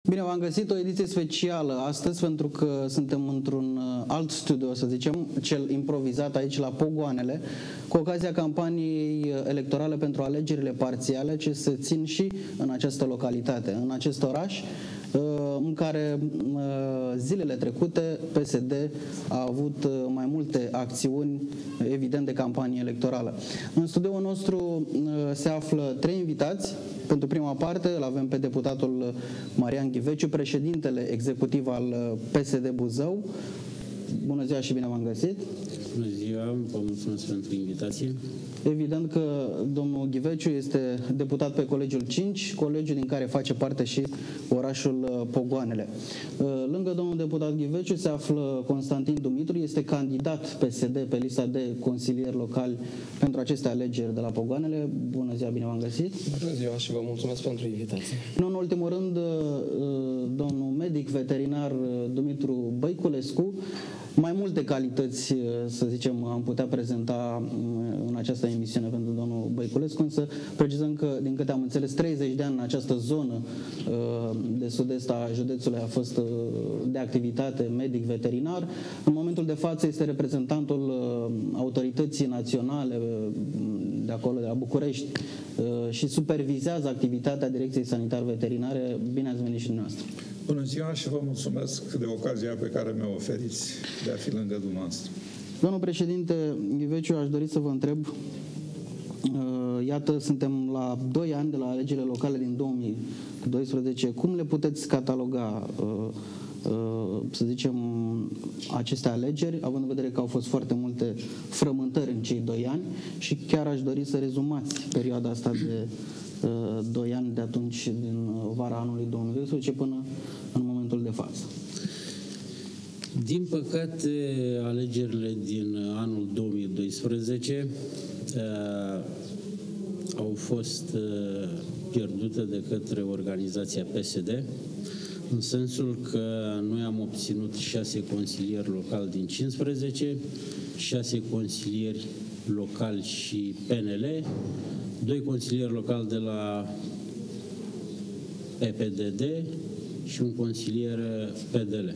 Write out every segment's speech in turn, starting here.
Bine, v-am găsit o ediție specială astăzi pentru că suntem într-un alt studio, să zicem, cel improvizat aici la Pogoanele, cu ocazia campaniei electorale pentru alegerile parțiale ce se țin și în această localitate, în acest oraș, în care zilele trecute PSD a avut mai multe acțiuni, evident, de campanie electorală. În studioul nostru se află trei invitați. Pentru prima parte îl avem pe deputatul Marian Ghiveciu, președintele executiv al PSD Buzău. Bună ziua și bine v-am găsit! Bună ziua, vă mulțumesc pentru invitație. Evident că domnul Ghiveciu este deputat pe Colegiul 5, colegiul din care face parte și orașul Pogoanele. Lângă domnul deputat Ghiveciu se află Constantin Dumitru, este candidat PSD pe lista de consilieri locali pentru aceste alegeri de la Pogoanele. Bună ziua, bine v-am găsit! Bună ziua și vă mulțumesc pentru invitație. Nu în ultimul rând, domnul medic veterinar Dumitru Băiculescu. Mai multe calități, să zicem, am putea prezenta în această emisiune pentru domnul Băiculescu, însă precizăm că, din câte am înțeles, 30 de ani în această zonă de sud-est a județului a fost de activitate medic-veterinar. În momentul de față este reprezentantul autorității naționale de acolo, de la București, și supervizează activitatea Direcției Sanitar-Veterinare. Bine ați venit și dumneavoastră! Bună ziua și vă mulțumesc de ocazia pe care mi-o oferiți de a fi lângă dumneavoastră. Domnul președinte Ghiveciu, aș dori să vă întreb, iată, suntem la 2 ani de la alegerile locale din 2012, cum le puteți cataloga, să zicem, aceste alegeri, având în vedere că au fost foarte multe frământări în cei 2 ani și chiar aș dori să rezumați perioada asta de 2 ani de atunci, din vara anului 2012 până în momentul de față. Din păcate, alegerile din anul 2012 au fost pierdute de către organizația PSD, în sensul că noi am obținut 6 consilieri locali din 15, 6 consilieri locali și PNL, 2 consilieri locali de la PPDD și un consilier PDL.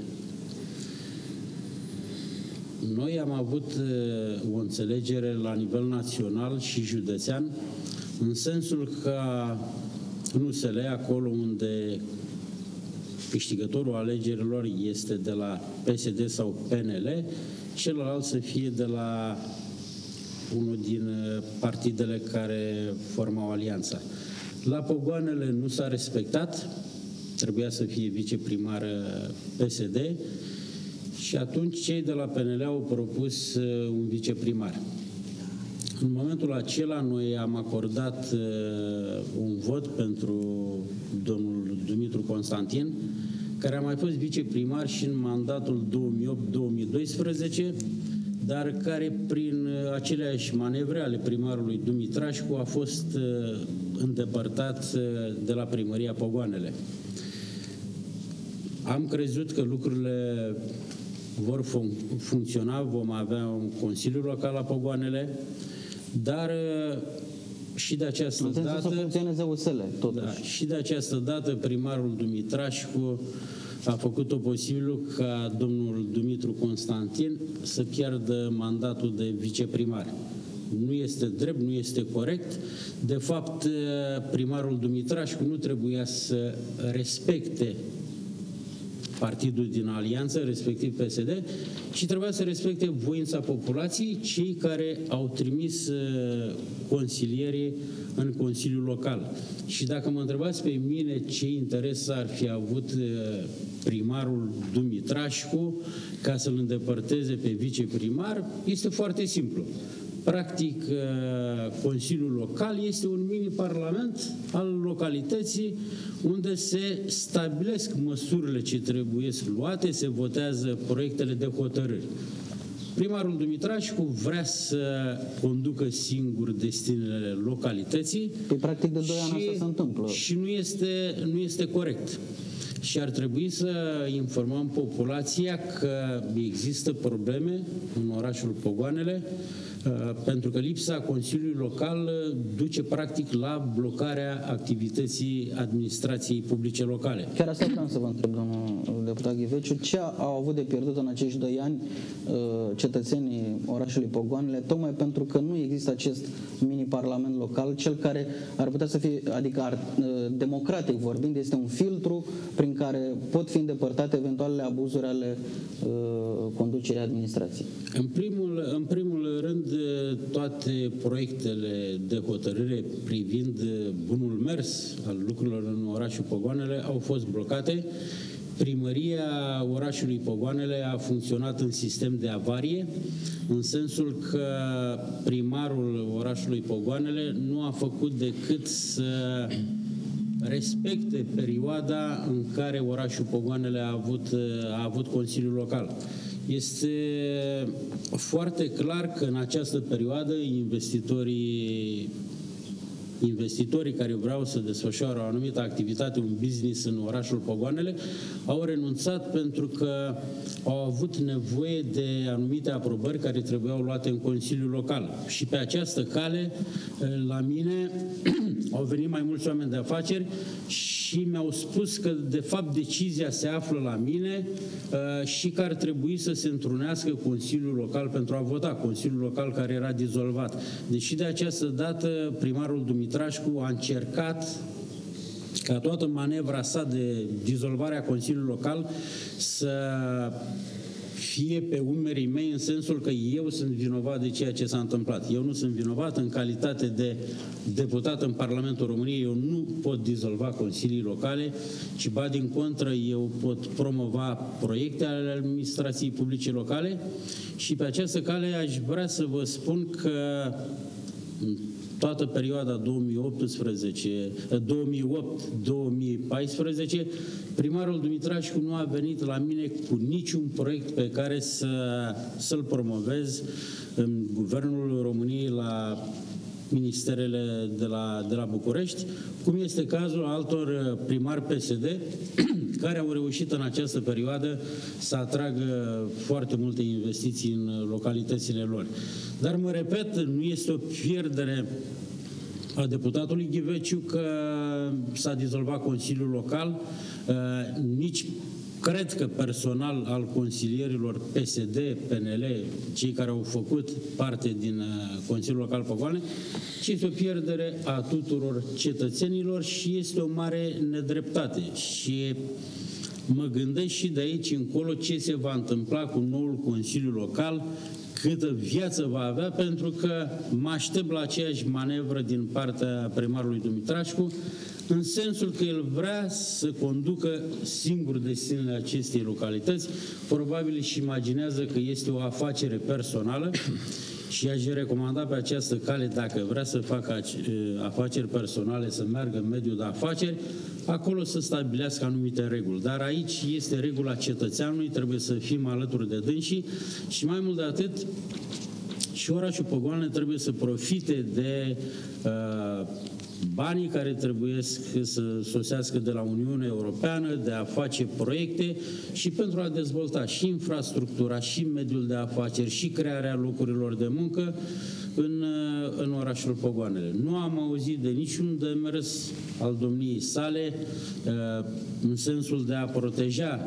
Noi am avut o înțelegere la nivel național și județean, în sensul că nu se le acolo unde câștigătorul alegerilor este de la PSD sau PNL, celălalt să fie de la unul din partidele care formau alianța. La Pogoanele nu s-a respectat, trebuia să fie viceprimar PSD și atunci cei de la PNL au propus un viceprimar. În momentul acela noi am acordat un vot pentru domnul Dumitru Constantin, care a mai fost viceprimar și în mandatul 2008-2012, dar care prin aceleași manevre ale primarului Dumitrașcu a fost îndepărtat de la primăria Pogoanele. Am crezut că lucrurile vor funcționa, vom avea un consiliu local la Pogoanele, dar și de această dată... să funcționeze USL, totuși. Da, și de această dată primarul Dumitrașcu a făcut-o posibil ca domnul Dumitru Constantin să piardă mandatul de viceprimar. Nu este drept, nu este corect. De fapt, primarul Dumitrașcu nu trebuia să respecte partidul din alianță, respectiv PSD, ci trebuia să respecte voința populației, cei care au trimis consilierii în Consiliul Local. Și dacă mă întrebați pe mine ce interes ar fi avut primarul Dumitrașcu ca să-l îndepărteze pe viceprimar, este foarte simplu. Practic, Consiliul Local este un mini-parlament al localității unde se stabilesc măsurile ce trebuie luate, se votează proiectele de hotărâri. Primarul Dumitrașcu vrea să conducă singur destinele localității. Păi, practic, de 2 ani asta se întâmplă. Și nu este corect. Și ar trebui să informăm populația că există probleme în orașul Pogoanele, pentru că lipsa Consiliului Local duce practic la blocarea activității administrației publice locale. Chiar asta vreau să vă întreb, domnul deputat Ghiveciu, ce au avut de pierdut în acești 2 ani cetățenii orașului Pogoanele, tocmai pentru că nu există acest mini-parlament local, cel care ar putea să fie, adică democratic vorbind, este un filtru prin care pot fi îndepărtate eventualele abuzuri ale conducerii administrației. În primul rând, toate proiectele de hotărâre privind bunul mers al lucrurilor în orașul Pogoanele au fost blocate. Primăria orașului Pogoanele a funcționat în sistem de avarie, în sensul că primarul orașului Pogoanele nu a făcut decât să respecte perioada în care orașul Pogoanele a avut Consiliul Local. Este foarte clar că în această perioadă investitorii care vreau să desfășoare o anumită activitate, un business în orașul Pogoanele, au renunțat pentru că au avut nevoie de anumite aprobări care trebuiau luate în Consiliul Local. Și pe această cale, la mine, au venit mai mulți oameni de afaceri și mi-au spus că, de fapt, decizia se află la mine și că ar trebui să se întrunească Consiliul Local pentru a vota, Consiliul Local care era dizolvat. Deși de această dată primarul Dumitrașcu a încercat ca toată manevra sa de dizolvare a Consiliului Local să fie pe umerii mei, în sensul că eu sunt vinovat de ceea ce s-a întâmplat. Eu nu sunt vinovat în calitate de deputat în Parlamentul României, eu nu pot dizolva consilii locale, ci ba din contră eu pot promova proiecte ale administrației publice locale și pe această cale aș vrea să vă spun că toată perioada 2008-2014, primarul Dumitrașcu nu a venit la mine cu niciun proiect pe care să-l promovez în Guvernul României la ministerele de la București, cum este cazul altor primari PSD care au reușit în această perioadă să atragă foarte multe investiții în localitățile lor. Dar, mă repet, nu este o pierdere a deputatului Ghiveciu că s-a dizolvat Consiliul Local, nici cred că personal al consilierilor PSD, PNL, cei care au făcut parte din Consiliul Local Pogoane, ci este o pierdere a tuturor cetățenilor și este o mare nedreptate. Și mă gândesc și de aici încolo ce se va întâmpla cu noul Consiliu Local, câtă viață va avea, pentru că mă aștept la aceeași manevră din partea primarului Dumitrașcu, în sensul că el vrea să conducă singur destinele acestei localități, probabil își imaginează că este o afacere personală și aș recomanda pe această cale, dacă vrea să facă afaceri personale, să meargă în mediul de afaceri, acolo să stabilească anumite reguli. Dar aici este regula cetățeanului, trebuie să fim alături de dânsii și mai mult de atât, și orașul Pogoanele trebuie să profite de banii care trebuie să sosească de la Uniunea Europeană, de a face proiecte și pentru a dezvolta și infrastructura, și mediul de afaceri, și crearea locurilor de muncă în orașul Pogoanele. Nu am auzit de niciun demers al domniei sale în sensul de a proteja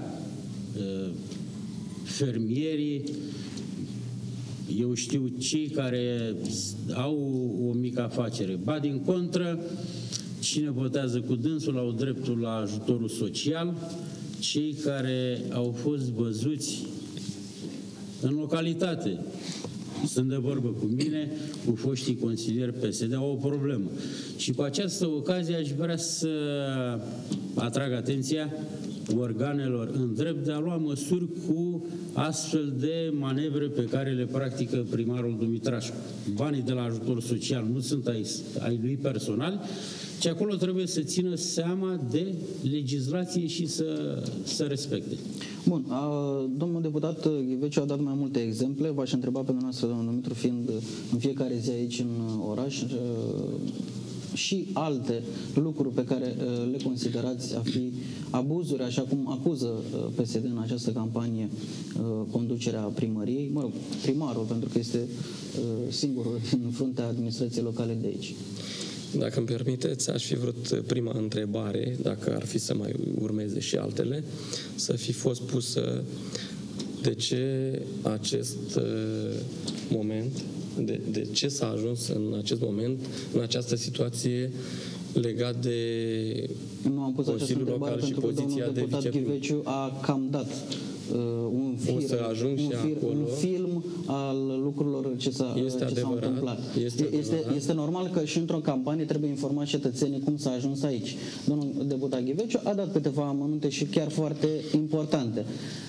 fermierii, eu știu, cei care au o mică afacere. Ba din contră, cine votează cu dânsul au dreptul la ajutorul social, cei care au fost văzuți în localitate, sunt de vorbă cu mine, cu foștii consilieri PSD, au o problemă. Și cu această ocazie aș vrea să atrag atenția organelor în drept de a lua măsuri cu astfel de manevre pe care le practică primarul Dumitrașcu. Banii de la ajutor social nu sunt ai lui personal, ci acolo trebuie să țină seama de legislație și să respecte. Bun, domnul deputat Ghiveciu a dat mai multe exemple. V-aș întreba pe dumneavoastră, domnul Dumitru, fiind în fiecare zi aici în oraș, și alte lucruri pe care le considerați a fi abuzuri, așa cum acuză PSD în această campanie conducerea primăriei, mă rog, primarul, pentru că este singurul în fruntea administrației locale de aici. Dacă îmi permiteți, aș fi vrut prima întrebare, dacă ar fi să mai urmeze și altele, să fi fost pusă de ce acest moment, de ce s-a ajuns în acest moment, în această situație legat de Nu am pus această Consiliul întrebare Local și pentru că poziția domnul de deputat Ghiveciu a cam dat un film al lucrurilor ce s-au întâmplat. Este normal că și într-o campanie trebuie informat cetățenii cum s-a ajuns aici. Domnul deputat Ghiveciu a dat câteva amănunte și chiar foarte importante.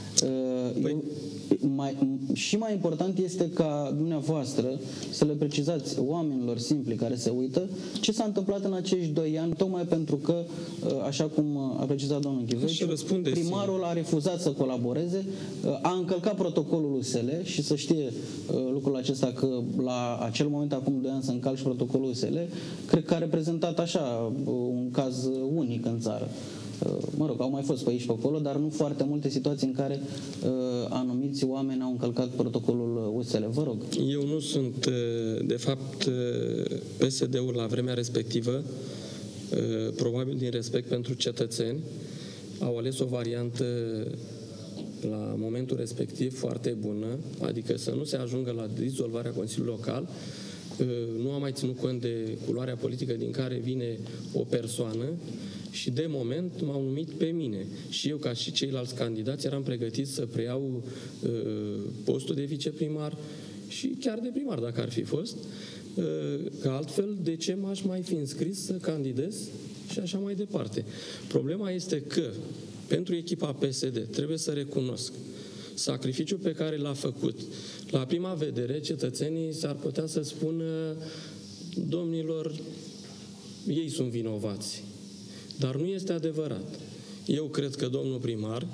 Și mai important este ca dumneavoastră să le precizați oamenilor simpli care se uită ce s-a întâmplat în acești 2 ani, tocmai pentru că, așa cum a precizat domnul Ghiveciu, primarul a refuzat să colaboreze, a încălcat protocolul USL și să știe lucrul acesta că la acel moment, acum 2 ani, să încalci protocolul USL, cred că a reprezentat așa un caz unic în țară. Mă rog, au mai fost pe aici, pe acolo, dar nu foarte multe situații în care anumiți oameni au încălcat protocolul USL. Vă rog. Eu nu sunt, de fapt, PSD-ul la vremea respectivă, probabil din respect pentru cetățeni, au ales o variantă la momentul respectiv foarte bună, adică să nu se ajungă la dizolvarea Consiliului Local. Nu am mai ținut cont de culoarea politică din care vine o persoană și de moment m-au numit pe mine. Și eu, ca și ceilalți candidați, eram pregătit să preiau postul de viceprimar și chiar de primar, dacă ar fi fost. Că altfel, de ce m-aș mai fi înscris să candidez și așa mai departe. Problema este că, pentru echipa PSD, trebuie să recunosc sacrificiul pe care l-a făcut. La prima vedere, cetățenii s-ar putea să spună: domnilor, ei sunt vinovați. Dar nu este adevărat. Eu cred că domnul primar,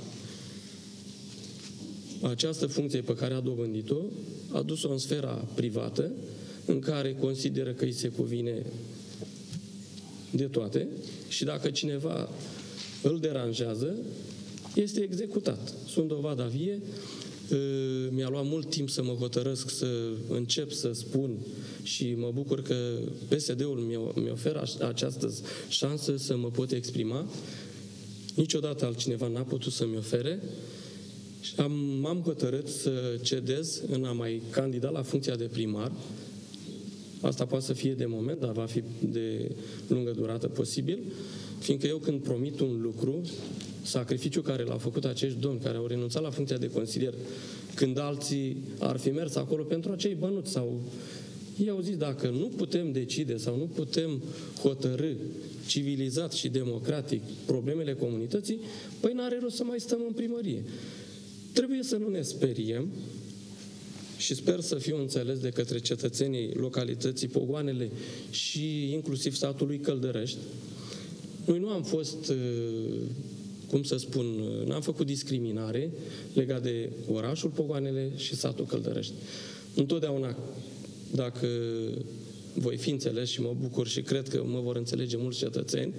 această funcție pe care a dobândit-o, a dus-o în sfera privată, în care consideră că îi se cuvine de toate și dacă cineva îl deranjează, este executat. Sunt dovada vie. Mi-a luat mult timp să mă hotărăsc să încep să spun și mă bucur că PSD-ul mi oferă această șansă să mă pot exprima. Niciodată altcineva n-a putut să-mi ofere. M-am hotărât să cedez în a mai candida la funcția de primar. Asta poate să fie de moment, dar va fi de lungă durată posibil, fiindcă eu când promit un lucru, sacrificiul care l-au făcut acești domni care au renunțat la funcția de consilier, când alții ar fi mers acolo pentru acei bănuți sau ei au zis, dacă nu putem decide sau nu putem hotărî civilizat și democratic problemele comunității, păi n-are rost să mai stăm în primărie. Trebuie să nu ne speriem și sper să fiu înțeles de către cetățenii localității Pogoanele și inclusiv statului Căldărești. Noi nu am fost, cum să spun, n-am făcut discriminare legat de orașul Pogoanele și satul Căldărești. Întotdeauna, dacă voi fi înțeles și mă bucur și cred că mă vor înțelege mulți cetățeni,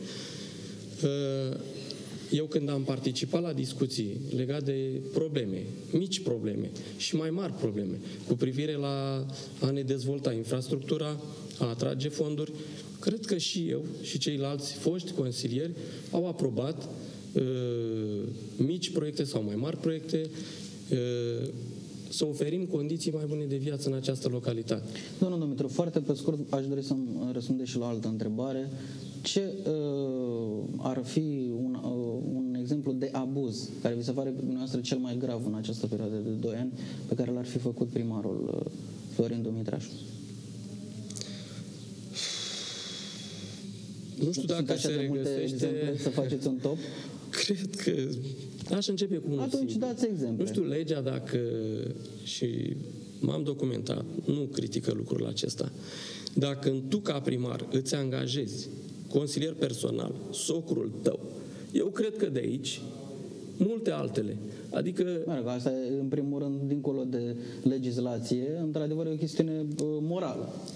eu când am participat la discuții legate de probleme, mici probleme și mai mari probleme, cu privire la a ne dezvolta infrastructura, a atrage fonduri, cred că și eu și ceilalți foști consilieri au aprobat mici proiecte sau mai mari proiecte, să oferim condiții mai bune de viață în această localitate. Domnul Dumitru, foarte pe scurt, aș dori să-mi răspundeți și la o altă întrebare. Ce ar fi un exemplu de abuz care vi se pare dumneavoastră cel mai grav în această perioadă de 2 ani pe care l-ar fi făcut primarul Florin Dumitrașu? Nu știu dacă se regăsește... Să faceți un top? Cred că aș începe cu unul Atunci simplu. dați exemple. Nu știu, legea, dacă, și m-am documentat, nu critică lucrul acesta, dacă tu ca primar îți angajezi consilier personal, socrul tău, eu cred că de aici multe altele. Adică... Asta e, în primul rând, dincolo de legislație, într-adevăr e o chestiune morală.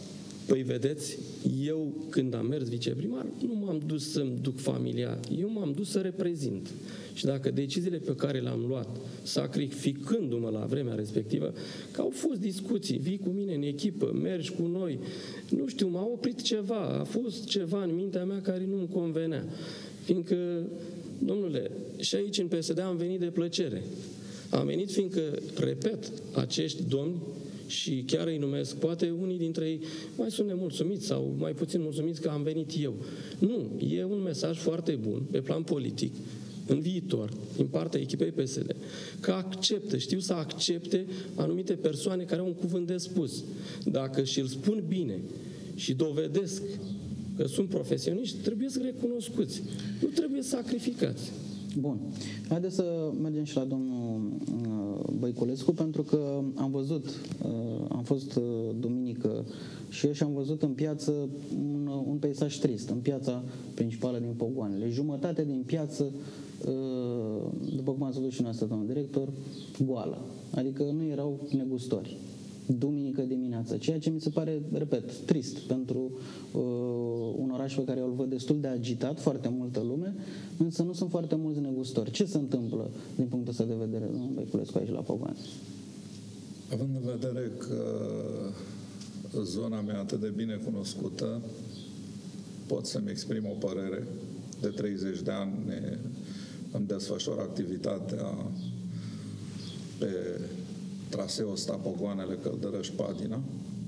Păi vedeți, eu când am mers viceprimar, nu m-am dus să-mi duc familia, eu m-am dus să reprezint. Și dacă deciziile pe care le-am luat, sacrificându-mă la vremea respectivă, că au fost discuții, vii cu mine în echipă, mergi cu noi, nu știu, m-a oprit ceva, a fost ceva în mintea mea care nu-mi convenea. Fiindcă, domnule, și aici în PSD am venit de plăcere. Am venit fiindcă, repet, acești domni, și chiar îi numesc, poate unii dintre ei mai sunt nemulțumiți sau mai puțin mulțumiți că am venit eu. Nu, e un mesaj foarte bun pe plan politic, în viitor, din partea echipei PSD, că acceptă, știu să accepte anumite persoane care au un cuvânt de spus. Dacă și-l spun bine și dovedesc că sunt profesioniști, trebuie să recunoscuți. Nu trebuie sacrificați. Bun. Haideți să mergem și la domnul Băiculescu, pentru că am văzut, am fost duminică și eu și am văzut în piață un peisaj trist, în piața principală din Pogoanele. Jumătate din piață, după cum ați văzut și noastră, domnul director, goală. Adică nu erau negustori. Duminică dimineața, ceea ce mi se pare, repet, trist pentru un oraș pe care eu îl văd destul de agitat, foarte multă lume, însă nu sunt foarte mulți negustori. Ce se întâmplă din punctul ăsta de vedere, domnul Băiculescu, aici la Pogoane? Având în vedere că zona mea atât de bine cunoscută, pot să-mi exprim o părere. De 30 de ani îmi desfășor activitatea pe traseul ăsta Pogoanele, Căldărăș-Padina,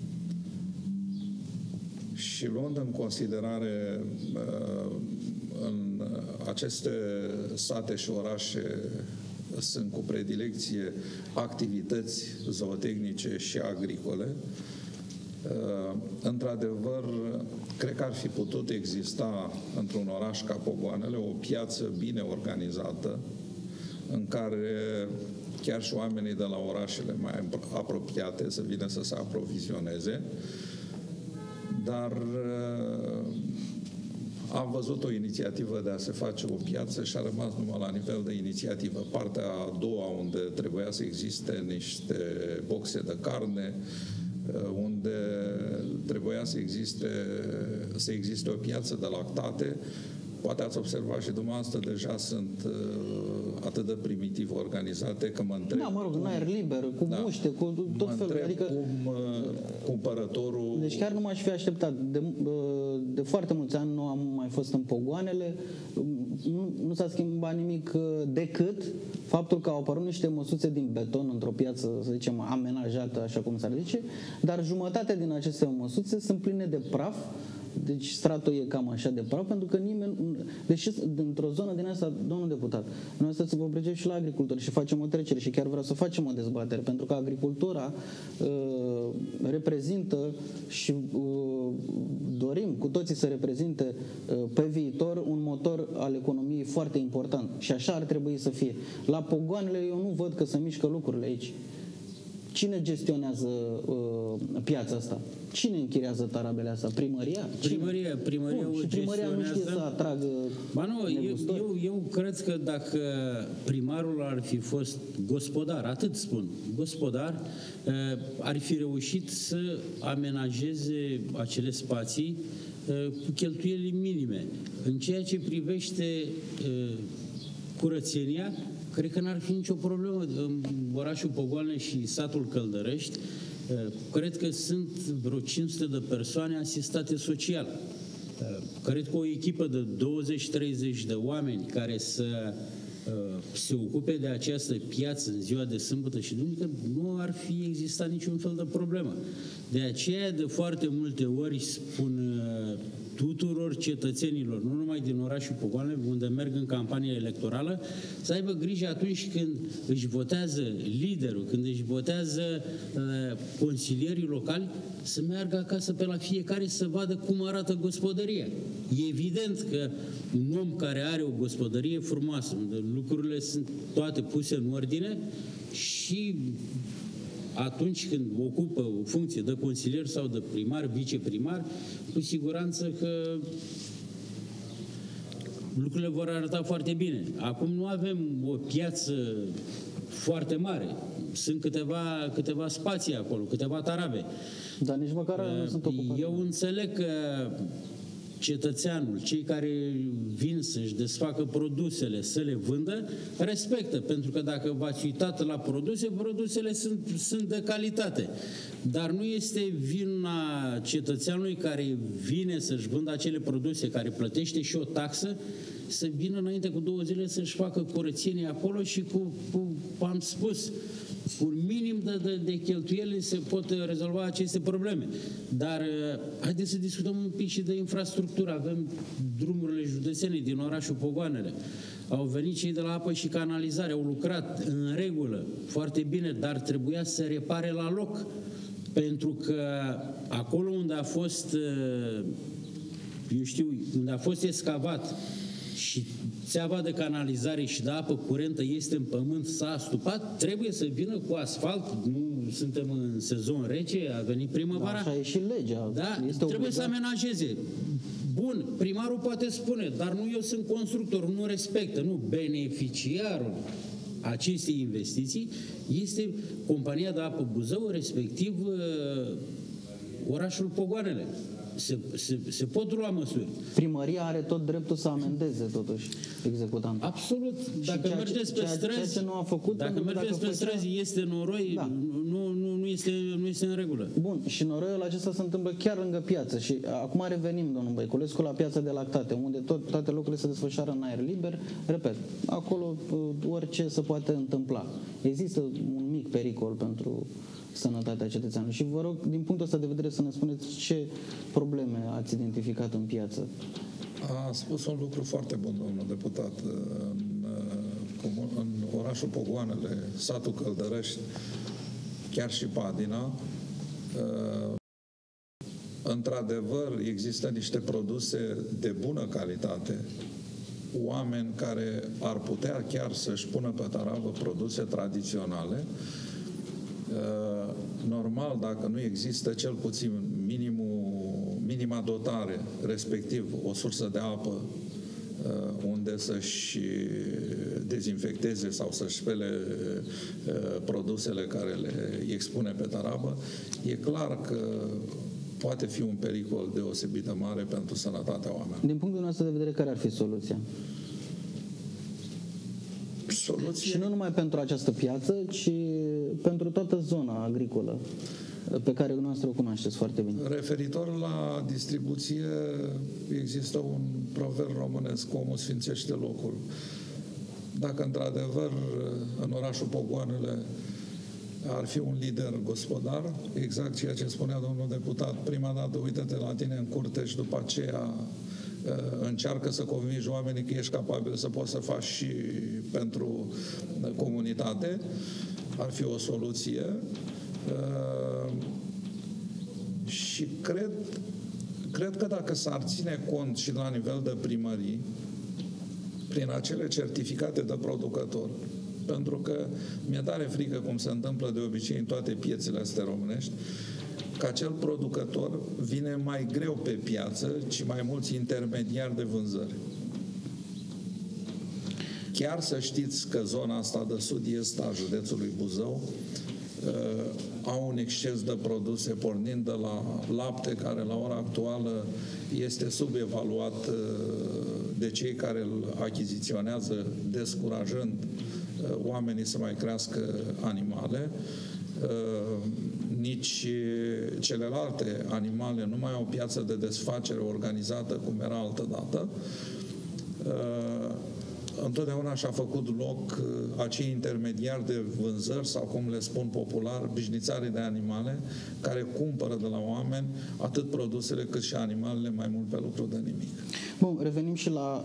și luând în considerare în aceste sate și orașe sunt cu predilecție activități zootehnice și agricole, într-adevăr, cred că ar fi putut exista într-un oraș ca Pogoanele o piață bine organizată în care chiar și oamenii de la orașele mai apropiate să vină să se aprovizioneze, dar am văzut o inițiativă de a se face o piață și a rămas numai la nivel de inițiativă. Partea a doua, unde trebuia să existe niște boxe de carne, unde trebuia să existe o piață de lactate, poate ați observat și dumneavoastră, deja sunt atât de primitiv organizate că mă întreb... Da, mă rog, în aer liber, cu muște, cu tot felul. Adică cum cumpărătorul... Deci chiar nu m-aș fi așteptat. De foarte mulți ani nu am mai fost în Pogoanele. Nu s-a schimbat nimic decât faptul că au apărut niște măsuțe din beton într-o piață, să zicem, amenajată, așa cum s-ar zice, dar jumătate din aceste măsuțe sunt pline de praf. Deci stratul e cam așa de praf, pentru că nimeni... Deși dintr-o zonă din asta, domnul deputat, noi să vă pregătim și la agricultori și facem o trecere și chiar vreau să facem o dezbatere, pentru că agricultura reprezintă și dorim cu toții să reprezinte pe viitor un motor al economiei foarte important. Și așa ar trebui să fie. La Pogoanele eu nu văd că se mișcă lucrurile aici. Cine gestionează piața asta? Cine închiriază tarabele astea? Primăria? Primăria o și primăria nu știe să atragă... Ba nu, eu cred că dacă primarul ar fi fost gospodar, atât spun, gospodar, ar fi reușit să amenajeze acele spații cu cheltuieli minime. În ceea ce privește curățenia, cred că n-ar fi nicio problemă în orașul Pogoane și satul Căldărești. Cred că sunt vreo 500 de persoane asistate social. Cred că o echipă de 20-30 de oameni care să se ocupe de această piață în ziua de sâmbătă și duminică, nu ar fi existat niciun fel de problemă. De aceea, de foarte multe ori spun tuturor cetățenilor, nu numai din orașul Pogoane, unde merg în campanie electorală, să aibă grijă atunci când își votează liderul, când își votează consilierii locali, să meargă acasă pe la fiecare să vadă cum arată gospodăria. E evident că un om care are o gospodărie frumoasă, unde lucrurile sunt toate puse în ordine și atunci când ocupă o funcție de consilier sau de primar, viceprimar, cu siguranță că lucrurile vor arăta foarte bine. Acum nu avem o piață foarte mare. Sunt câteva spații acolo, câteva tarabe. Dar nici măcar nu sunt ocupate. Eu înțeleg că cetățeanul, cei care vin să-și desfacă produsele, să le vândă, respectă, pentru că dacă v-ați uitat la produse, produsele sunt de calitate. Dar nu este vina cetățeanului care vine să-și vândă acele produse, care plătește și o taxă, să vină înainte cu 2 zile să-și facă curățenie acolo și am spus, cu un minim de cheltuieli se pot rezolva aceste probleme. Dar haideți să discutăm un pic și de infrastructură. Avem drumurile județene din orașul Pogoanele. Au venit cei de la apă și canalizare, au lucrat în regulă, foarte bine, dar trebuia să repare la loc. Pentru că acolo unde a fost, unde a fost escavat și țeava de canalizare și de apă curentă este în pământ, s-a astupat, trebuie să vină cu asfalt. Nu suntem în sezon rece, a venit primăvara. Da, așa e și legea. Da, trebuie să amenajeze. Bun, primarul poate spune, dar nu eu sunt constructor, nu respectă, nu, beneficiarul acestei investiții este compania de apă Buzău, respectiv orașul Pogoanele. Se pot lua măsuri. Primăria are tot dreptul să amendeze totuși executantul. Absolut. Dacă mergeți pe străzi, ce nu a făcut, dacă mergeți pe străzi este noroi, da. nu este în regulă. Bun, și noroiul acesta se întâmplă chiar lângă piață. Și acum revenim, domnul Băiculescu, la piața de lactate, unde toate lucrurile se desfășoară în aer liber. Repet, acolo orice se poate întâmpla. Există un mic pericol pentru sănătatea cetățeanului. Și vă rog, din punctul ăsta de vedere, să ne spuneți ce probleme ați identificat în piață. A spus un lucru foarte bun, domnul deputat. În orașul Pogoanele, satul Căldărești, chiar și Padina, într-adevăr, există niște produse de bună calitate, oameni care ar putea chiar să-și pună pe taravă produse tradiționale. Normal, dacă nu există cel puțin minima dotare, respectiv o sursă de apă unde să-și dezinfecteze sau să-și spele produsele care le expune pe taravă, e clar că poate fi un pericol deosebit de mare pentru sănătatea oamenilor. Din punctul nostru de vedere, care ar fi soluția? Și nu numai pentru această piață, ci pentru toată zona agricolă pe care dumneavoastră o cunoașteți foarte bine. Referitor la distribuție, există un proverb românesc, omul sfințește locul. Dacă într-adevăr în orașul Pogoanele ar fi un lider gospodar, exact ceea ce spunea domnul deputat, prima dată uită-te la tine în curte și după aceea încearcă să convingi oamenii că ești capabil să poți să faci și pentru comunitate, ar fi o soluție. Și cred că dacă s-ar ține cont și la nivel de primării, prin acele certificate de producător, pentru că mi-e tare frică, cum se întâmplă de obicei în toate piețele astea românești, că acel producător vine mai greu pe piață, ci mai mulți intermediari de vânzări. Chiar să știți că zona asta de sud-est a județului Buzău au un exces de produse, pornind de la lapte, care la ora actuală este subevaluat de cei care îl achiziționează, descurajând oamenii să mai crească animale. Nici celelalte animale nu mai au piață de desfacere organizată cum era altădată. Întotdeauna și-a făcut loc acei intermediari de vânzări, sau cum le spun popular, bișnițarii de animale, care cumpără de la oameni atât produsele cât și animalele, mai mult pe lucru de nimic. Bun, revenim și la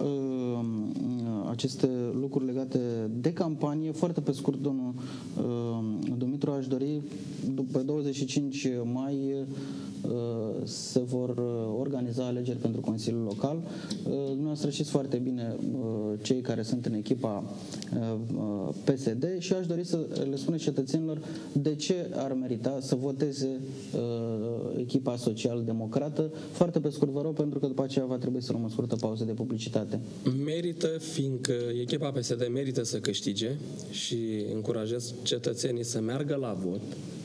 aceste lucruri legate de campanie. Foarte pe scurt, domnul Dumitru Dumitru, aș dori, după 25 mai se vor organiza alegeri pentru Consiliul Local. Dumneavoastră știți foarte bine cei care sunt în echipa PSD și aș dori să le spuneți cetățenilor de ce ar merita să voteze echipa social-democrată. Foarte pe scurt, vă rog, pentru că după aceea va trebui să luăm o scurtă pauză de publicitate. Merită, fiindcă echipa PSD merită să câștige și încurajez cetățenii să meargă la vot,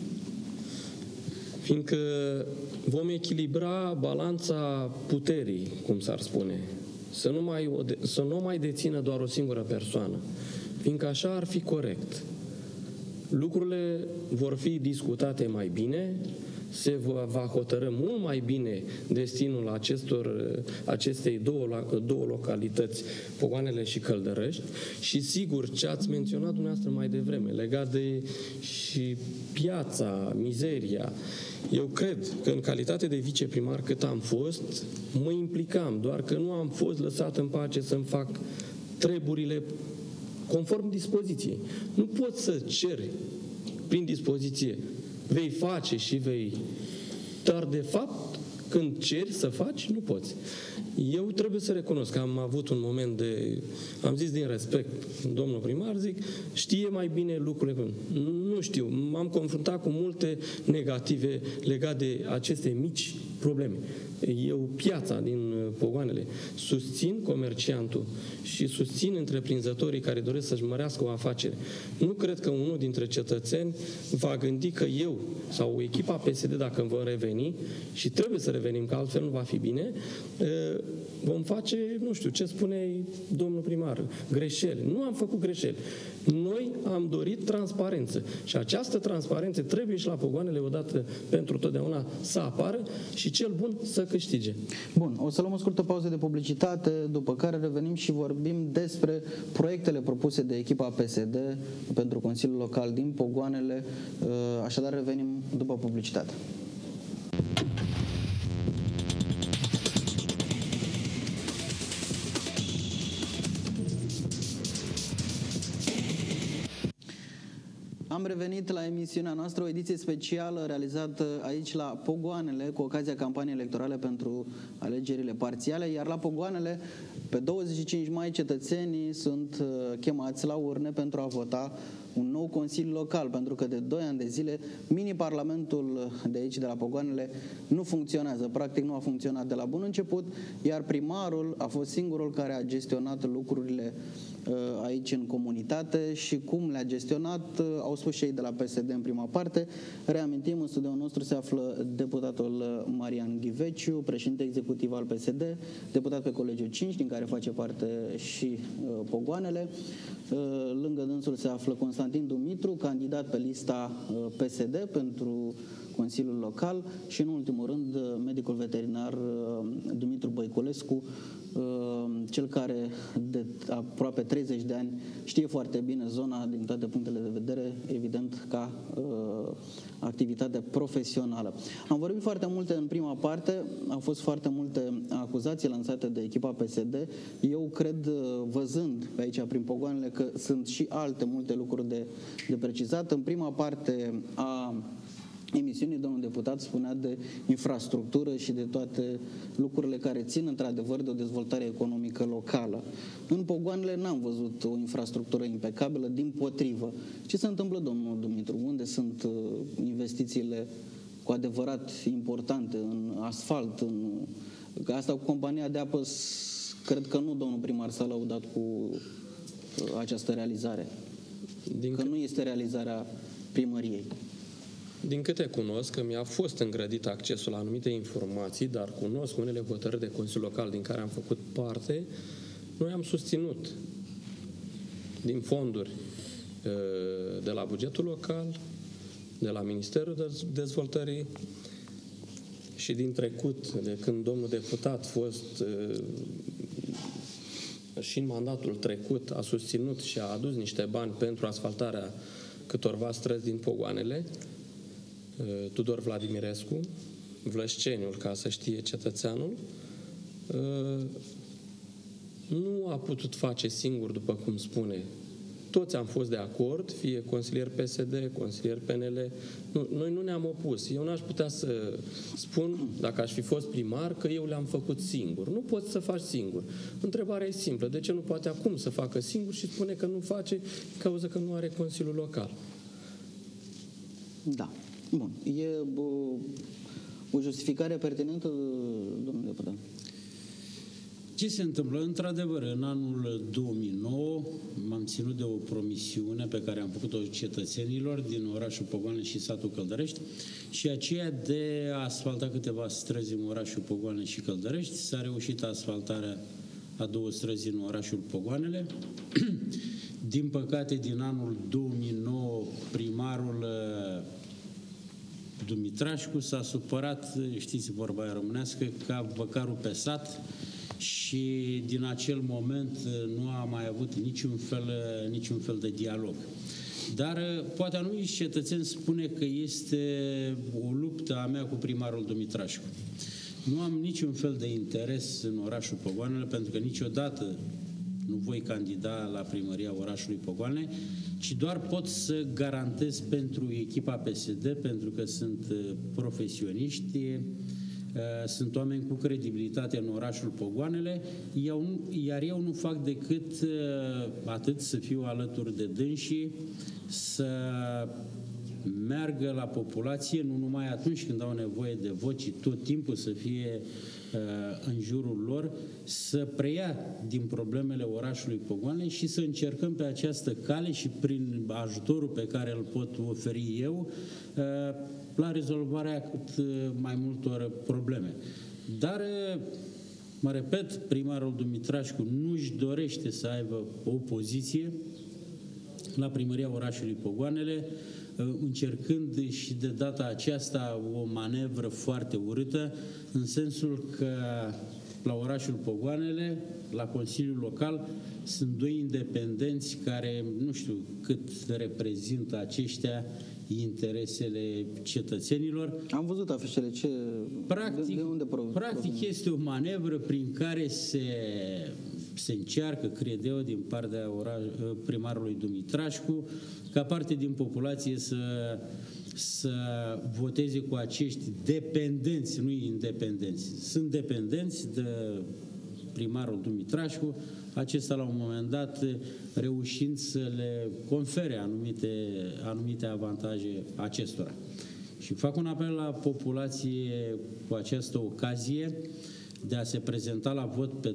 fiindcă vom echilibra balanța puterii, cum s-ar spune, să nu mai dețină doar o singură persoană, fiindcă așa ar fi corect. Lucrurile vor fi discutate mai bine, se va hotărâ mult mai bine destinul acestei două localități, Pogoanele și Căldărăști, și sigur ce ați menționat dumneavoastră mai devreme, legat de și piața, mizeria. Eu cred că în calitate de viceprimar cât am fost, mă implicam, doar că nu am fost lăsat în pace să-mi fac treburile conform dispoziției. Nu poți să ceri prin dispoziție, vei face și vei, dar de fapt, când ceri să faci, nu poți. Eu trebuie să recunosc că am avut un moment de, am zis din respect, domnul primar, zic, știe mai bine lucrurile. Nu știu, m-am confruntat cu multe negative legate de aceste mici probleme. Eu, piața din Pogoanele, susțin comerciantul și susțin întreprinzătorii care doresc să-și mărească o afacere. Nu cred că unul dintre cetățeni va gândi că eu sau echipa PSD, dacă vom reveni, și trebuie să revenim, că altfel nu va fi bine, vom face, nu știu, ce spune domnul primar, greșeli. Nu am făcut greșeli. Noi am dorit transparență și această transparență trebuie și la Pogoanele odată pentru totdeauna să apară și cel bun să câștige. Bun, o să luăm o scurtă pauză de publicitate, după care revenim și vorbim despre proiectele propuse de echipa PSD pentru Consiliul Local din Pogoanele. Așadar, revenim după publicitate. Am revenit la emisiunea noastră, o ediție specială realizată aici la Pogoanele cu ocazia campaniei electorale pentru alegerile parțiale, iar la Pogoanele, pe 25 mai, cetățenii sunt chemați la urne pentru a vota un nou Consiliu Local, pentru că de 2 ani de zile mini-parlamentul de aici, de la Pogoanele, nu funcționează. Practic nu a funcționat de la bun început, iar primarul a fost singurul care a gestionat lucrurile aici în comunitate și cum le-a gestionat, au spus și ei de la PSD în prima parte. Reamintim, în studioul nostru se află deputatul Marian Ghiveciu, președinte executiv al PSD, deputat pe Colegiul 5, din care face parte și Pogoanele. Lângă dânsul se află Constantin Dumitru, candidat pe lista PSD pentru Consiliul Local și, în ultimul rând, medicul veterinar Dumitru Băiculescu, cel care de aproape 30 de ani știe foarte bine zona din toate punctele de vedere, evident ca activitate profesională. Am vorbit foarte multe în prima parte, au fost foarte multe acuzații lansate de echipa PSD. Eu cred, văzând pe aici prin Pogoanele, că sunt și alte multe lucruri de precizat. În prima parte a emisiunii, domnul deputat spunea de infrastructură și de toate lucrurile care țin într-adevăr de o dezvoltare economică locală. În Pogoanele n-am văzut o infrastructură impecabilă, dimpotrivă. Ce se întâmplă, domnul Dumitru? Unde sunt investițiile cu adevărat importante în asfalt? Asta cu compania de apă, cred că nu domnul primar s-a lăudat cu această realizare. Că nu este realizarea primăriei. Din câte cunosc, că mi-a fost îngrădit accesul la anumite informații, dar cunosc unele hotărâri de Consiliul Local din care am făcut parte, noi am susținut din fonduri de la bugetul local, de la Ministerul Dezvoltării și din trecut, de când domnul deputat a fost și în mandatul trecut a susținut și a adus niște bani pentru asfaltarea câtorva străzi din Pogoanele, Tudor Vladimirescu, Vlășceniul, ca să știe cetățeanul, nu a putut face singur, după cum spune, toți am fost de acord, fie consilier PSD, consilier PNL. Noi nu ne-am opus. Eu n-aș putea să spun, dacă aș fi fost primar, că eu le-am făcut singur. Nu poți să faci singur. Întrebarea e simplă. De ce nu poate acum să facă singur și spune că nu face din cauza că nu are Consiliul Local? Da. Bun. E o justificare pertinentă, domnule deputat? Ce se întâmplă? Într-adevăr, în anul 2009 m-am ținut de o promisiune pe care am făcut-o cetățenilor din orașul Pogoane și satul Căldărești și aceea de a asfalta câteva străzi în orașul Pogoane și Căldărești. S-a reușit asfaltarea a 2 străzi în orașul Pogoanele. Din păcate, din anul 2009, primarul Dumitrașcu s-a supărat, știți vorba aia românească, ca văcarul pe sat, și din acel moment nu a mai avut niciun fel de dialog. Dar poate anumiți cetățeni spune că este o luptă a mea cu primarul Dumitrașcu. Nu am niciun fel de interes în orașul Pogoanele, pentru că niciodată nu voi candida la primăria orașului Pogoane, ci doar pot să garantez pentru echipa PSD, pentru că sunt profesioniști, sunt oameni cu credibilitate în orașul Pogoanele, iar eu nu fac decât atât să fiu alături de dânsii, să meargă la populație, nu numai atunci când au nevoie de vot, ci tot timpul să fie în jurul lor, să preia din problemele orașului Pogoane și să încercăm pe această cale și prin ajutorul pe care îl pot oferi eu la rezolvarea cât mai multor probleme. Dar, mă repet, primarul Dumitrașcu nu-și dorește să aibă o poziție la primăria orașului Pogoanele, încercând și de data aceasta o manevră foarte urâtă, în sensul că la orașul Pogoanele, la Consiliul Local, sunt 2 independenți care nu știu cât reprezintă aceștia interesele cetățenilor. Am văzut afișele. Practic este o manevră prin care se încearcă, cred eu, din partea primarului Dumitrașcu, ca parte din populație să voteze cu acești dependenți, nu independenți. Sunt dependenți de primarul Dumitrașcu, acesta la un moment dat reușind să le confere anumite avantaje acestora. Și fac un apel la populație cu această ocazie de a se prezenta la vot pe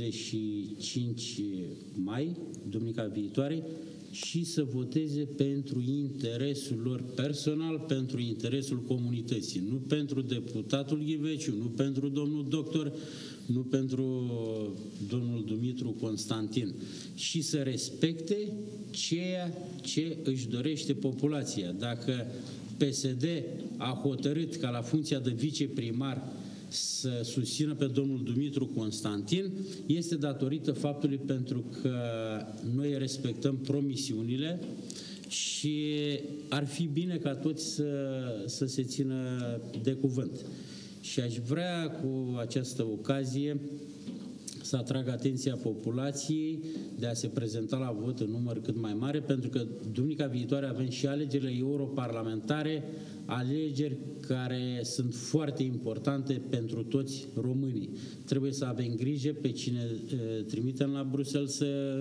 25 mai, duminica viitoare, și să voteze pentru interesul lor personal, pentru interesul comunității, nu pentru deputatul Ghiveciu, nu pentru domnul doctor, nu pentru domnul Dumitru Constantin, și să respecte ceea ce își dorește populația. Dacă PSD a hotărât ca la funcția de viceprimar să susțină pe domnul Dumitru Constantin, este datorită faptului pentru că noi respectăm promisiunile și ar fi bine ca toți să se țină de cuvânt. Și aș vrea cu această ocazie să atrag atenția populației de a se prezenta la vot în număr cât mai mare, pentru că duminica viitoare avem și alegerile europarlamentare, alegeri care sunt foarte importante pentru toți românii. Trebuie să avem grijă pe cine trimitem la Bruxelles să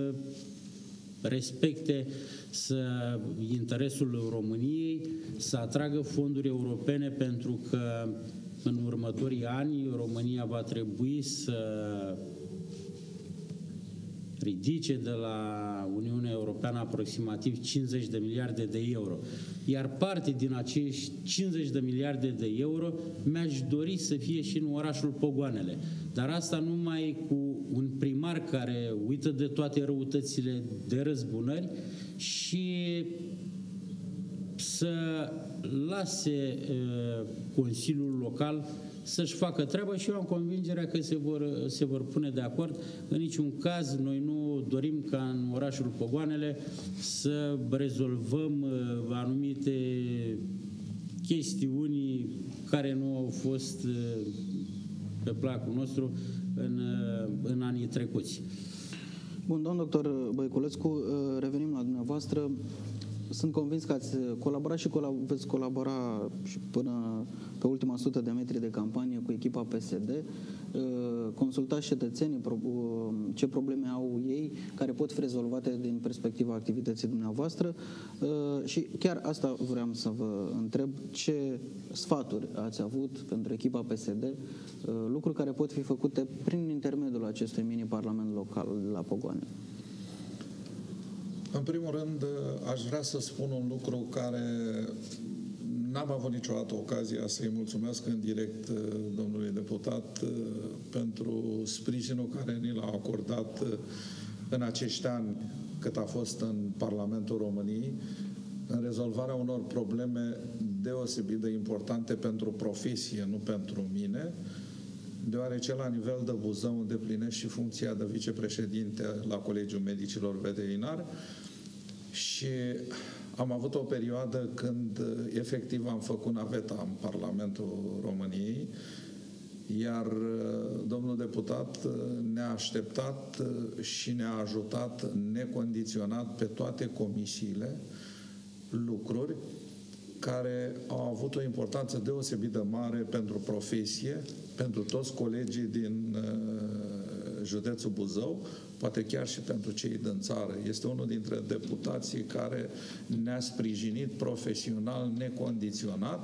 respecte interesul României, să atragă fonduri europene, pentru că în următorii ani România va trebui să ridice de la Uniunea Europeană aproximativ 50 de miliarde de euro. Iar parte din acești 50 de miliarde de euro mi-aș dori să fie și în orașul Pogoanele. Dar asta numai cu un primar care uită de toate răutățile de răzbunări și să lase Consiliul Local să-și facă treaba, și eu am convingerea că se vor pune de acord. În niciun caz noi nu dorim ca în orașul Pogoanele să rezolvăm anumite chestiuni care nu au fost pe placul nostru în anii trecuți. Bun, domn doctor Băiculescu, revenim la dumneavoastră. Sunt convins că ați colaborat și veți colabora și până pe ultima 100 de metri de campanie cu echipa PSD. Consultați cetățenii ce probleme au ei, care pot fi rezolvate din perspectiva activității dumneavoastră. Și chiar asta vreau să vă întreb, ce sfaturi ați avut pentru echipa PSD, lucruri care pot fi făcute prin intermediul acestui mini-parlament local la Pogoane. În primul rând, aș vrea să spun un lucru care n-am avut niciodată ocazia să-i mulțumesc în direct domnului deputat pentru sprijinul care ni l-a acordat în acești ani cât a fost în Parlamentul României, în rezolvarea unor probleme deosebit de importante pentru profesie, nu pentru mine, deoarece la nivel de Buzău îndeplinesc și funcția de vicepreședinte la Colegiul Medicilor Veterinari și am avut o perioadă când efectiv am făcut naveta în Parlamentul României, iar domnul deputat ne-a așteptat și ne-a ajutat necondiționat pe toate comisiile, lucruri care au avut o importanță deosebit de mare pentru profesie, pentru toți colegii din județul Buzău, poate chiar și pentru cei din țară. Este unul dintre deputații care ne-a sprijinit profesional necondiționat,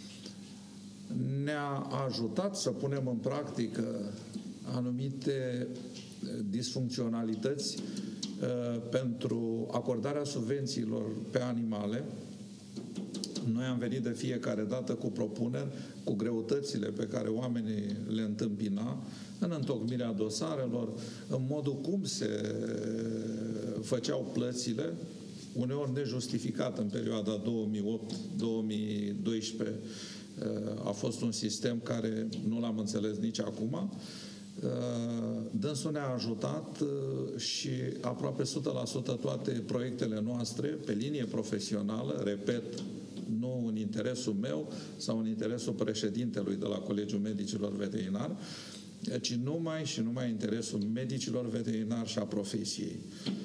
ne-a ajutat să punem în practică anumite disfuncționalități pentru acordarea subvențiilor pe animale. Noi am venit de fiecare dată cu propuneri, cu greutățile pe care oamenii le întâmpina în întocmirea dosarelor, în modul cum se făceau plățile, uneori nejustificat în perioada 2008-2012. A fost un sistem care nu l-am înțeles nici acum. Dânsul ne-a ajutat și aproape 100% toate proiectele noastre pe linie profesională, repet, nu în interesul meu sau în interesul președintelui de la Colegiul Medicilor Veterinari, ci numai și numai în interesul medicilor veterinari și a profesiei.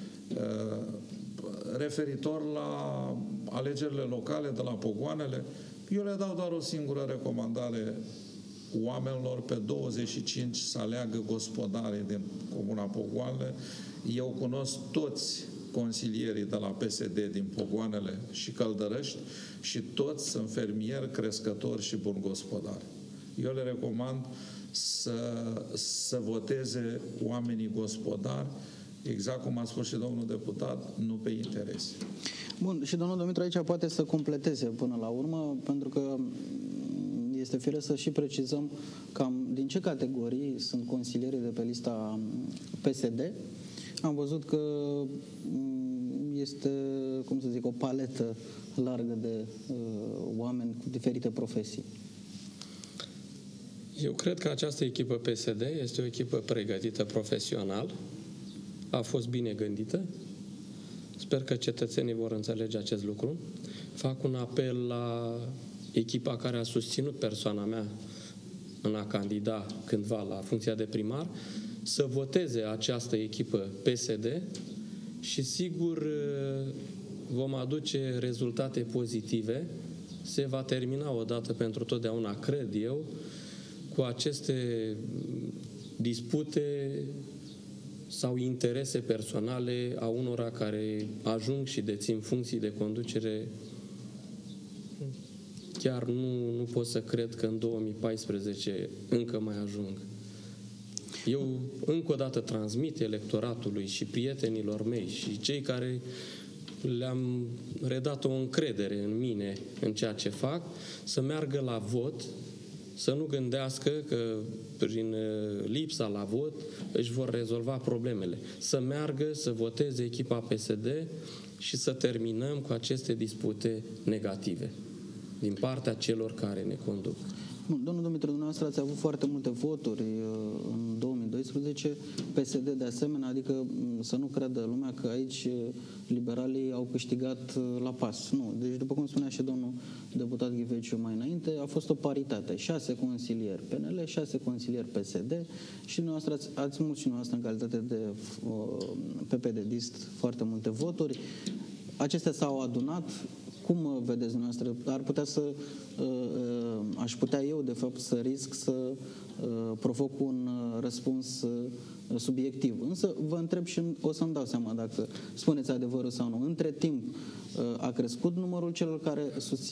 Referitor la alegerile locale de la Pogoanele, eu le dau doar o singură recomandare oamenilor: pe 25 să aleagă gospodarii din Comuna Pogoanele. Eu cunosc toți consilierii de la PSD din Pogoanele și Căldărăști și toți sunt fermieri, crescători și buni gospodari. Eu le recomand să voteze oamenii gospodari, exact cum a spus și domnul deputat, nu pe interese. Bun, și domnul Dumitru aici poate să completeze până la urmă, pentru că este firesc să și precizăm cam din ce categorii sunt consilierii de pe lista PSD. Am văzut că este, cum să zic, o paletă largă de oameni cu diferite profesii. Eu cred că această echipă PSD este o echipă pregătită profesional, a fost bine gândită. Sper că cetățenii vor înțelege acest lucru. Fac un apel la echipa care a susținut persoana mea în a candida cândva la funcția de primar, să voteze această echipă PSD și sigur vom aduce rezultate pozitive. Se va termina odată pentru totdeauna, cred eu, cu aceste dispute sau interese personale a unora care ajung și dețin funcții de conducere. Chiar nu pot să cred că în 2014 încă mai ajung. Eu încă o dată transmit electoratului și prietenilor mei și cei care le-am redat o încredere în mine, în ceea ce fac, să meargă la vot, să nu gândească că prin lipsa la vot își vor rezolva problemele. Să meargă, să voteze echipa PSD și să terminăm cu aceste dispute negative din partea celor care ne conduc. Domnul Dumitru, dumneavoastră ați avut foarte multe voturi în 2012 2012, PSD de asemenea, adică să nu creadă lumea că aici liberalii au câștigat la pas. Nu. Deci, după cum spunea și domnul deputat Ghiveciu mai înainte, a fost o paritate. 6 consilieri PNL, 6 consilieri PSD și dumneavoastră ați mulți și dumneavoastră în calitate de PPD-dist foarte multe voturi. Acestea s-au adunat. Cum vedeți dumneavoastră? Ar putea aș putea eu, de fapt, să risc să provoc un răspuns subiectiv. Însă vă întreb și o să-mi dau seama dacă spuneți adevărul sau nu. Între timp a crescut numărul celor care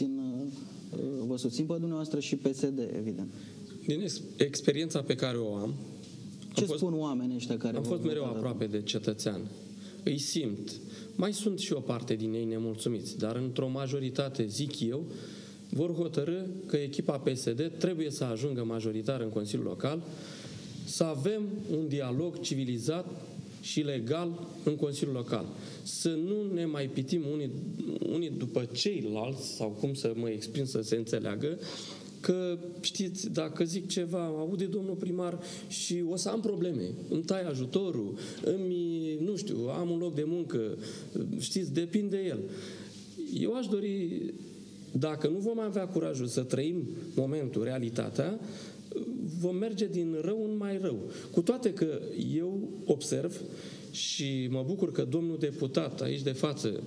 vă susțin pe dumneavoastră și PSD, evident. Din experiența pe care o am, spun oamenii ăștia care am fost mereu aproape de cetățean. Îi simt. Mai sunt și o parte din ei nemulțumiți, dar într-o majoritate, zic eu, vor hotărâ că echipa PSD trebuie să ajungă majoritar în Consiliul Local, să avem un dialog civilizat și legal în Consiliul Local. Să nu ne mai pitim unii după ceilalți, sau cum să mă exprim să se înțeleagă, că, știți, dacă zic ceva, aude domnul primar și o să am probleme, îmi tai ajutorul, nu știu, am un loc de muncă, știți, depinde de el. Eu aș dori, dacă nu vom avea curajul să trăim momentul, realitatea, vom merge din rău în mai rău. Cu toate că eu observ și mă bucur că domnul deputat aici de față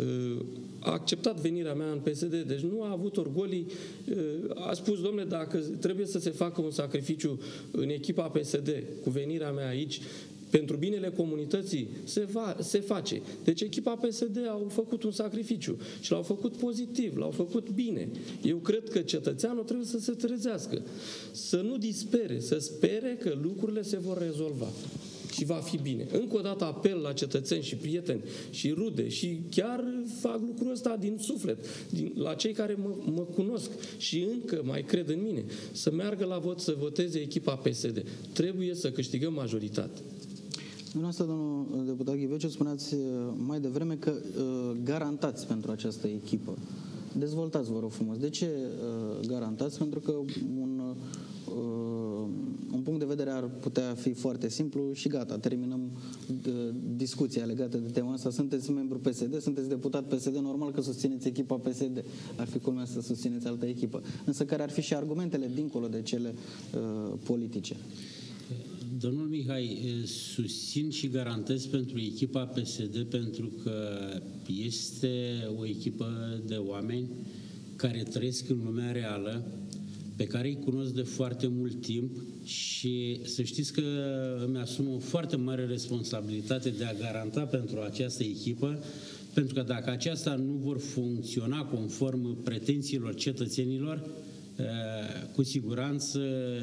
a acceptat venirea mea în PSD, deci nu a avut orgolii, a spus, domnule, dacă trebuie să se facă un sacrificiu în echipa PSD cu venirea mea aici, pentru binele comunității se face. Deci echipa PSD au făcut un sacrificiu și l-au făcut pozitiv, l-au făcut bine. Eu cred că cetățeanul trebuie să se trezească, să nu dispere, să spere că lucrurile se vor rezolva și va fi bine. Încă o dată apel la cetățeni și prieteni și rude și chiar fac lucrul ăsta din suflet, la cei care mă cunosc și încă mai cred în mine, să meargă la vot, să voteze echipa PSD. Trebuie să câștigăm majoritate. Dumneavoastră, domnul deputat Ghiveciu, spuneați mai devreme că garantați pentru această echipă. Dezvoltați, vă rog frumos. De ce garantați? Pentru că un punct de vedere ar putea fi foarte simplu și gata, terminăm discuția legată de tema asta. Sunteți membru PSD, sunteți deputat PSD, normal că susțineți echipa PSD. Ar fi culmea să susțineți altă echipă. Însă care ar fi și argumentele dincolo de cele politice? Domnul Mihai, susțin și garantez pentru echipa PSD pentru că este o echipă de oameni care trăiesc în lumea reală, pe care îi cunosc de foarte mult timp și să știți că îmi asum o foarte mare responsabilitate de a garanta pentru această echipă, pentru că dacă aceasta nu vor funcționa conform pretențiilor cetățenilor, cu siguranță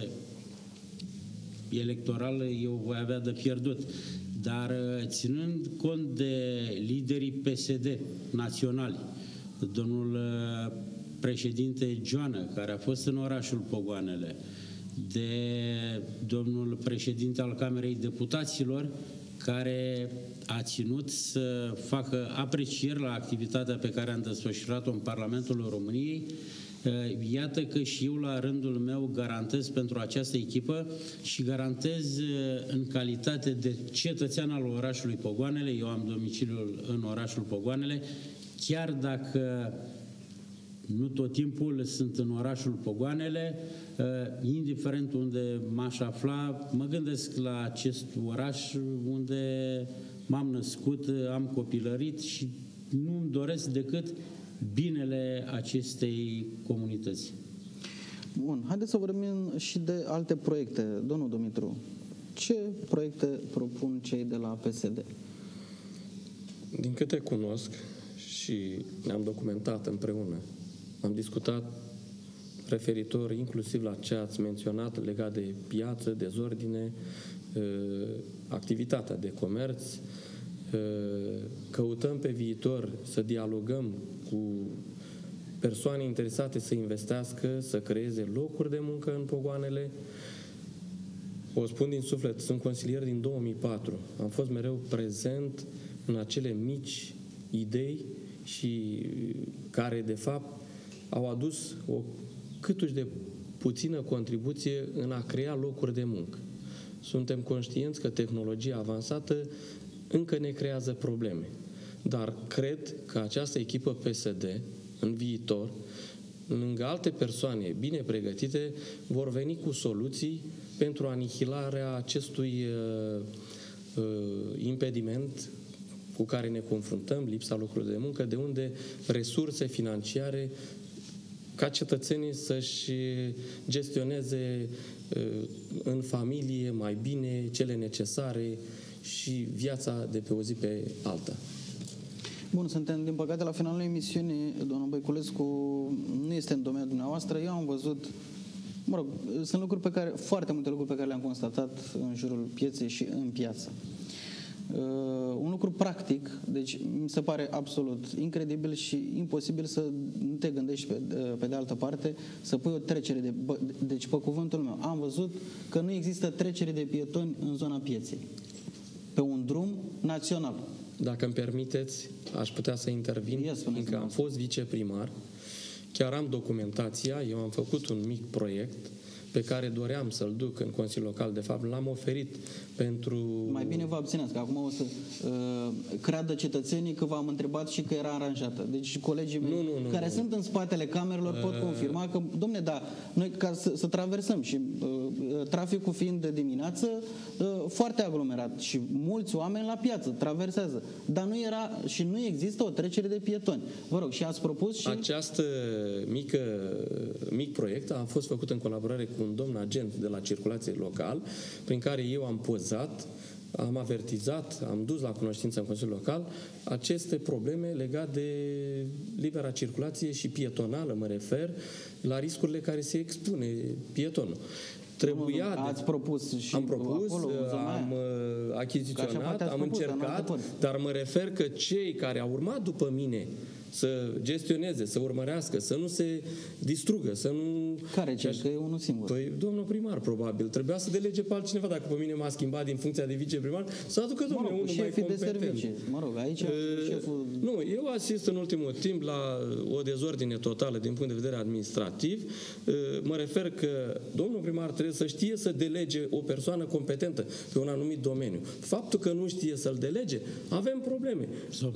electoral eu voi avea de pierdut. Dar ținând cont de liderii PSD naționali, domnul președinte Joană, care a fost în orașul Pogoanele, de domnul președinte al Camerei Deputaților, care a ținut să facă aprecieri la activitatea pe care am desfășurat-o în Parlamentul României. Iată că și eu la rândul meu garantez pentru această echipă și garantez în calitate de cetățean al orașului Pogoanele, eu am domiciliul în orașul Pogoanele, chiar dacă nu tot timpul sunt în orașul Pogoanele, indiferent unde m-aș afla, mă gândesc la acest oraș unde m-am născut, am copilărit și nu-mi doresc decât binele acestei comunități. Bun, haideți să vorbim și de alte proiecte. Domnul Dumitru, ce proiecte propun cei de la PSD? Din câte cunosc și ne-am documentat împreună, am discutat referitor inclusiv la ce ați menționat legat de piață, dezordine, activitatea de comerț. Căutăm pe viitor să dialogăm cu persoane interesate să investească, să creeze locuri de muncă în Pogoanele. O spun din suflet, sunt consilier din 2004. Am fost mereu prezent în acele mici idei și care, de fapt, au adus o câtuși de puțină contribuție în a crea locuri de muncă. Suntem conștienți că tehnologia avansată încă ne creează probleme. Dar cred că această echipă PSD, în viitor, lângă alte persoane bine pregătite, vor veni cu soluții pentru anihilarea acestui impediment cu care ne confruntăm, lipsa locurilor de muncă, de unde resurse financiare ca cetățenii să-și gestioneze în familie mai bine cele necesare și viața de pe o zi pe alta. Bun, suntem din păcate la finalul emisiunii. Domnul Băiculescu nu este în domeniul dumneavoastră. Eu am văzut, mă rog, sunt lucruri pe care, foarte multe lucruri pe care le-am constatat în jurul pieței și în piață. Un lucru practic, deci mi se pare absolut incredibil și imposibil să nu te gândești pe de altă parte să pui o trecere deci pe cuvântul meu, am văzut că nu există trecere de pietoni în zona pieței pe un drum național. Dacă îmi permiteți, aș putea să intervin, fiindcă am fost viceprimar, chiar am documentația, eu am făcut un mic proiect pe care doream să-l duc în Consiliul Local, de fapt l-am oferit pentru... Mai bine vă abțineți, că acum o să creadă cetățenii că v-am întrebat și că era aranjată. Deci colegii mei care sunt în spatele camerelor pot confirma că, domne, da, noi ca să traversăm și traficul fiind de dimineață foarte aglomerat și mulți oameni la piață traversează, dar nu era și nu există o trecere de pietoni. Vă rog, și ați propus și... Această mic proiect a fost făcut în colaborare cu un domn agent de la circulație local, prin care eu am pozat, am avertizat, am dus la cunoștință în Consiliul Local aceste probleme legate de libera circulație și pietonală, mă refer, la riscurile care se expune pietonul. Ați propus și am propus, acolo, am achiziționat, am încercat, dar mă refer că cei care au urmat după mine să gestioneze, să urmărească, să nu se distrugă, să nu... Care cel? Că e unul singur. Păi, domnul primar, probabil. Trebuia să delege pe altcineva, dacă pe mine m-a schimbat din funcția de viceprimar, să aducă, domnule, unul mai competent. De servicii. Mă rog, aici șeful... Nu, eu asist în ultimul timp la o dezordine totală din punct de vedere administrativ. Mă refer că domnul primar trebuie să știe să delege o persoană competentă pe un anumit domeniu. Faptul că nu știe să-l delege, avem probleme.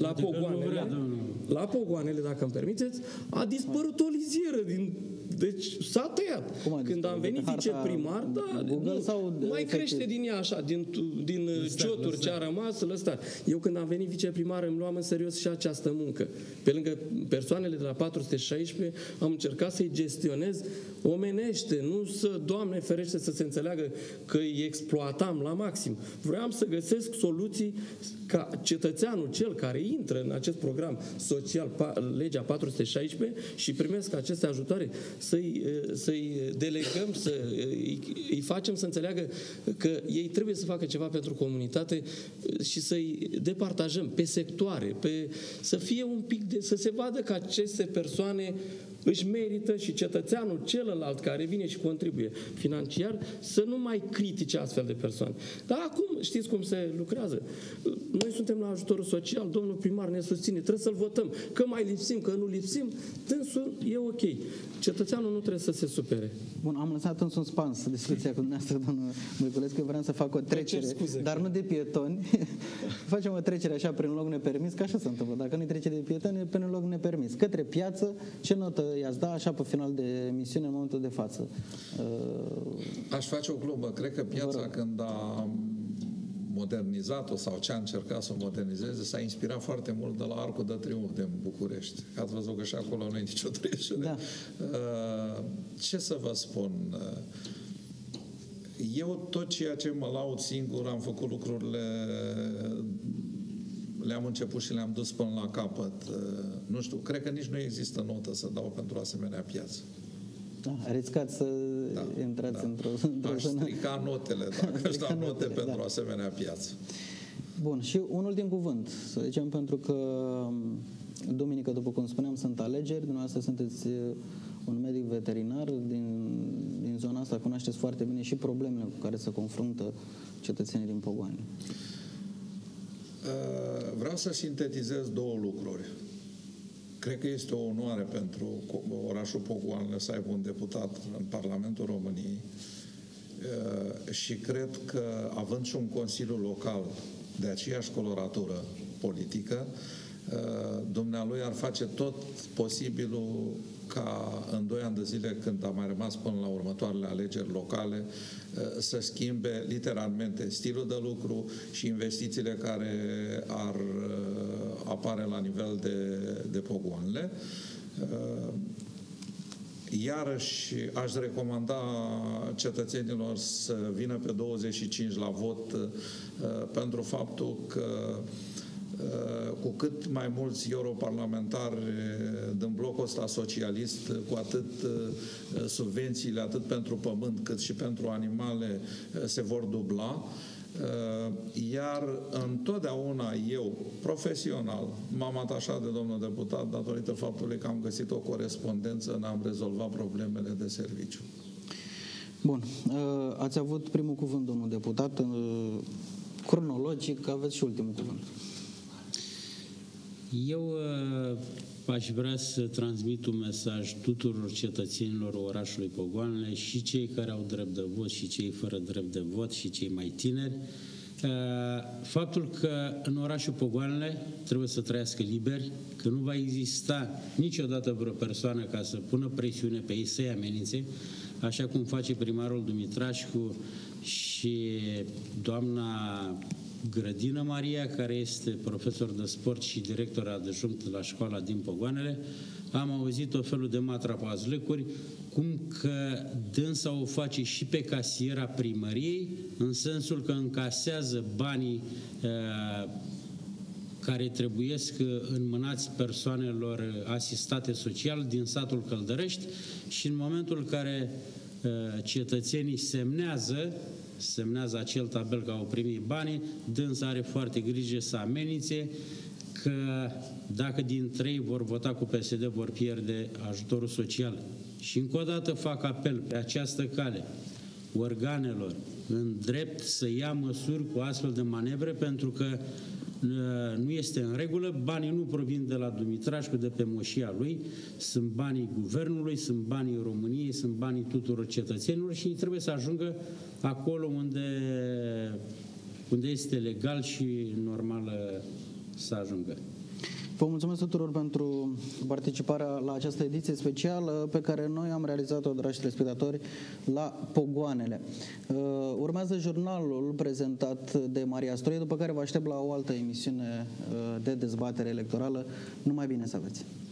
La Pogoanele, dacă îmi permiteți, a dispărut o lizieră deci s-a tăiat. Când am venit viceprimar, mai crește din ea așa, din cioturi ce a rămas, lăsat. Eu când am venit viceprimar îmi luam în serios și această muncă. Pe lângă persoanele de la 416 am încercat să-i gestionez omenește, nu să, Doamne ferește, să se înțeleagă că îi exploatam la maxim. Vreau să găsesc soluții ca cetățeanul, cel care intră în acest program social, legea 416, și primesc aceste ajutoare, să-i delegăm, îi facem să înțeleagă că ei trebuie să facă ceva pentru comunitate și să-i departajăm pe sectoare, să fie un pic să se vadă că aceste persoane își merită și cetățeanul celălalt care vine și contribuie financiar să nu mai critique astfel de persoane. Dar acum știți cum se lucrează. Noi suntem la ajutorul social, domnul primar ne susține, trebuie să-l votăm. Că mai lipsim, că nu lipsim, dânsul e ok. Cetățeanul nu trebuie să se supere. Bun, am lăsat în suspans discuția cu dumneavoastră, domnul Băiculescu, eu vreau să fac o trecere, dar nu de pietoni. Facem o trecere așa prin loc nepermis, că așa se întâmplă. Dacă nu-i trece de pietoni, e prin loc nepermis. Către piață, ce notă i-ați da așa pe final de emisiune în momentul de față? Aș face o glumă. Cred că piața, când a modernizat-o sau ce a încercat să o modernizeze, s-a inspirat foarte mult de la Arcul de Triunf din București. Ați văzut că și acolo nu e nicio trecere. Da. Ce să vă spun? Eu tot ceea ce mă laud singur, am făcut lucrurile, le-am început și le-am dus până la capăt. Nu știu, cred că nici nu există notă să dau pentru asemenea piață. Da, riscați să intrați într-o aș strica notele dacă aș da note pentru asemenea piață. Bun, și un ultim cuvânt, să zicem, pentru că duminică, după cum spuneam, sunt alegeri, dumneavoastră sunteți un medic veterinar din zona asta, cunoașteți foarte bine și problemele cu care se confruntă cetățenii din Pogoane. Vreau să sintetizez două lucruri. Cred că este o onoare pentru orașul Pogoane să aibă un deputat în Parlamentul României și cred că, având și un consiliu local de aceeași coloratură politică, dumnealui ar face tot posibilul ca în 2 ani de zile, când a mai rămas până la următoarele alegeri locale, să schimbe literalmente stilul de lucru și investițiile care ar apare la nivel de pogoanele. Iarăși aș recomanda cetățenilor să vină pe 25 la vot, pentru faptul că cu cât mai mulți europarlamentari din blocul ăsta socialist, cu atât subvențiile, atât pentru pământ cât și pentru animale, se vor dubla. Iar întotdeauna eu, profesional, m-am atașat de domnul deputat datorită faptului că am găsit o corespondență, ne-am rezolvat problemele de serviciu. Bun. Ați avut primul cuvânt, domnul deputat. Cronologic, aveți și ultimul cuvânt. Eu aș vrea să transmit un mesaj tuturor cetățenilor orașului Pogoanele, și cei care au drept de vot și cei fără drept de vot și cei mai tineri, faptul că în orașul Pogoanele trebuie să trăiască liberi, că nu va exista niciodată vreo persoană ca să pună presiune pe ei să-i amenințe, așa cum face primarul Dumitrașcu și doamna Grădină Maria, care este profesor de sport și director adjunct la școala din Pogoanele. Am auzit o felul de matrapazlăcuri, cum că dânsa o face și pe casiera primăriei, în sensul că încasează banii care trebuiesc înmânați persoanelor asistate social din satul Căldărești, și în momentul în care cetățenii semnează acel tabel că au primit banii, dânsa are foarte grijă să amenințe că dacă din 3 vor vota cu PSD, vor pierde ajutorul social. Și încă o dată fac apel pe această cale organelor în drept să ia măsuri cu astfel de manevre, pentru că nu este în regulă, banii nu provin de la Dumitrașcu, de pe moșia lui, sunt banii guvernului, sunt banii României, sunt banii tuturor cetățenilor și trebuie să ajungă acolo unde este legal și normal să ajungă. Vă mulțumesc tuturor pentru participarea la această ediție specială pe care noi am realizat-o, dragi telespectatori, la Pogoanele. Urmează jurnalul prezentat de Maria Stroie, după care vă aștept la o altă emisiune de dezbatere electorală. Numai bine să aveți!